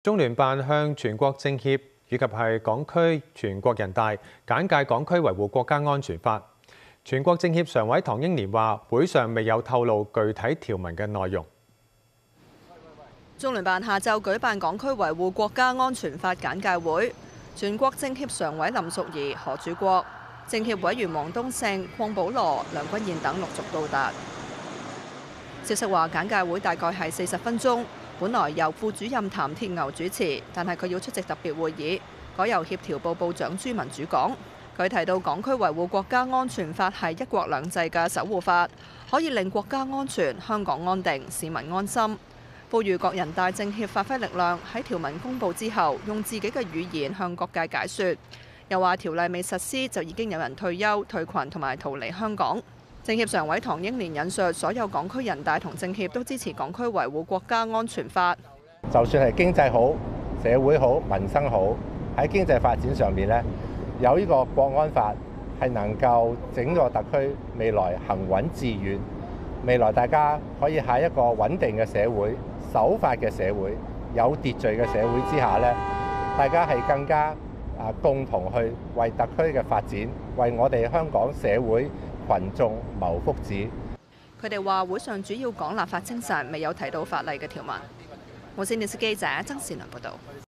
中聯辦向全國政協以及係港區全國人大簡介港區維護國家安全法。全國政協常委唐英年話：會上未有透露具體條文嘅內容。 中聯辦下晝舉辦港區維護國家安全法簡介會，全國政協常委林淑儀、何柱國、政協委員王冬勝、鄺寶羅、梁君彥等陸續到達。消息話簡介會大概係40分鐘，本來由副主任譚鐵牛主持，但係佢要出席特別會議，改由協調部部長朱文主講。佢提到港區維護國家安全法係一國兩制嘅守護法，可以令國家安全、香港安定、市民安心。呼籲各人大政協發揮力量，喺條文公佈之後，用自己嘅語言向各界解說。又話條例未實施就已經有人退休、退群同埋逃離香港。政協常委唐英年引述所有港區人大同政協都支持港區維護國家安全法。 就算係經濟好、社會好、民生好，喺經濟發展上面呢，有呢個國安法係能夠整個特區未來行穩致遠，未來大家可以喺一個穩定嘅社會、守法嘅社會、有秩序嘅社會之下呢，大家係更加共同去為特區嘅發展，為我哋香港社會群眾謀福祉。 佢哋話會上主要講立法精神，未有提到法例嘅條文。無線電視記者曾善良報導。